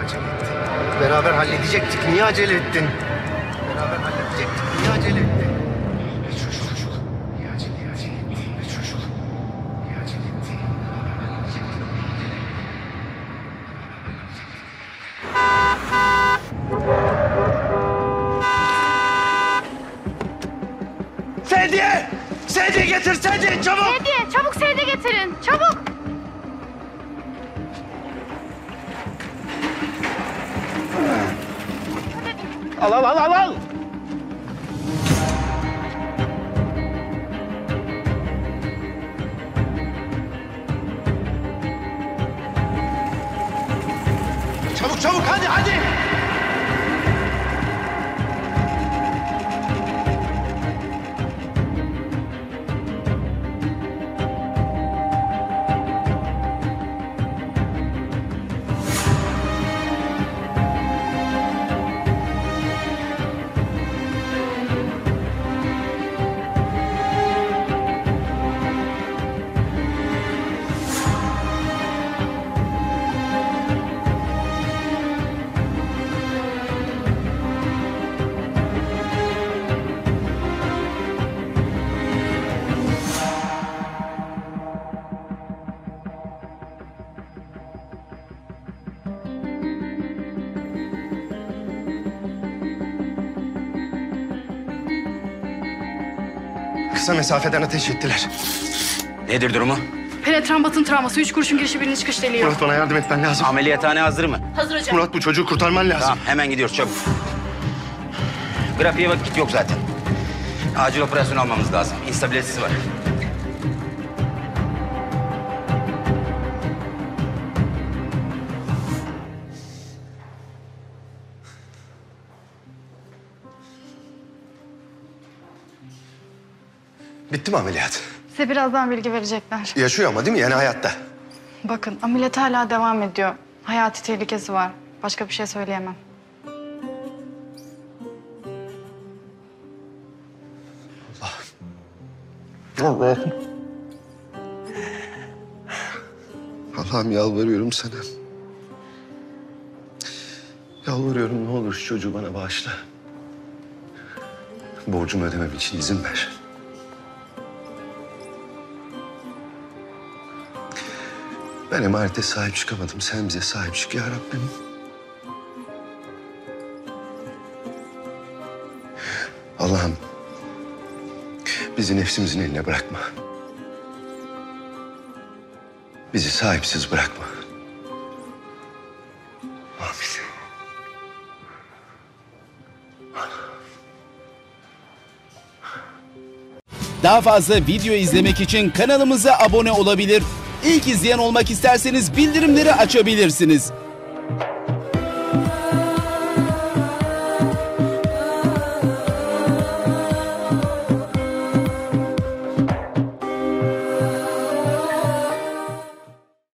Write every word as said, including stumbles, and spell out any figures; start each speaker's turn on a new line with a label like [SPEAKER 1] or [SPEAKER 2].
[SPEAKER 1] acele ettin? Beraber halledecektik. Niye acele ettin? Beraber halledecektik. Niye acele ettin? Ve çocuk. Niye acele, niye acele ettin? Ve çocuk. Niye acele ettin? Beraber halledecektik. Sedye! Sedye getir, sedye! Çabuk!
[SPEAKER 2] Sedye! Çabuk sedye getirin! Çabuk!
[SPEAKER 1] Al, al, al, al, al! Çabuk, çabuk! Hadi, hadi! Kısa mesafeden ateş ettiler.
[SPEAKER 3] Nedir durumu?
[SPEAKER 2] Penetran batın travması. Üç kurşun girişi birini çıkış deliği.
[SPEAKER 1] Murat, bana yardım etmen lazım.
[SPEAKER 3] Ameliyathane hazır mı?
[SPEAKER 2] Hazır hocam.
[SPEAKER 1] Murat, bu çocuğu kurtarman lazım.
[SPEAKER 3] Tamam, hemen gidiyoruz çabuk. Grafiğe vakit yok zaten. Acil operasyon almamız lazım. İnstabilitesi var.
[SPEAKER 1] Bitti mi ameliyat?
[SPEAKER 2] Size birazdan bilgi verecekler.
[SPEAKER 1] Yaşıyor ama değil mi? Yani hayatta.
[SPEAKER 2] Bakın ameliyat hala devam ediyor. Hayati tehlikesi var. Başka bir şey söyleyemem.
[SPEAKER 1] Allah'ım. Allah'ım yalvarıyorum sana. Yalvarıyorum, ne olur şu çocuğu bana bağışla. Borcumu ödemem için izin ver. Ben emanete sahip çıkamadım. Sen bize sahip çık ya Rabbim. Allah'ım, bizi nefsimizin eline bırakma. Bizi sahipsiz bırakma. Amin.
[SPEAKER 4] Daha fazla video izlemek için kanalımıza abone olabilir. İlk izleyen olmak isterseniz bildirimleri açabilirsiniz.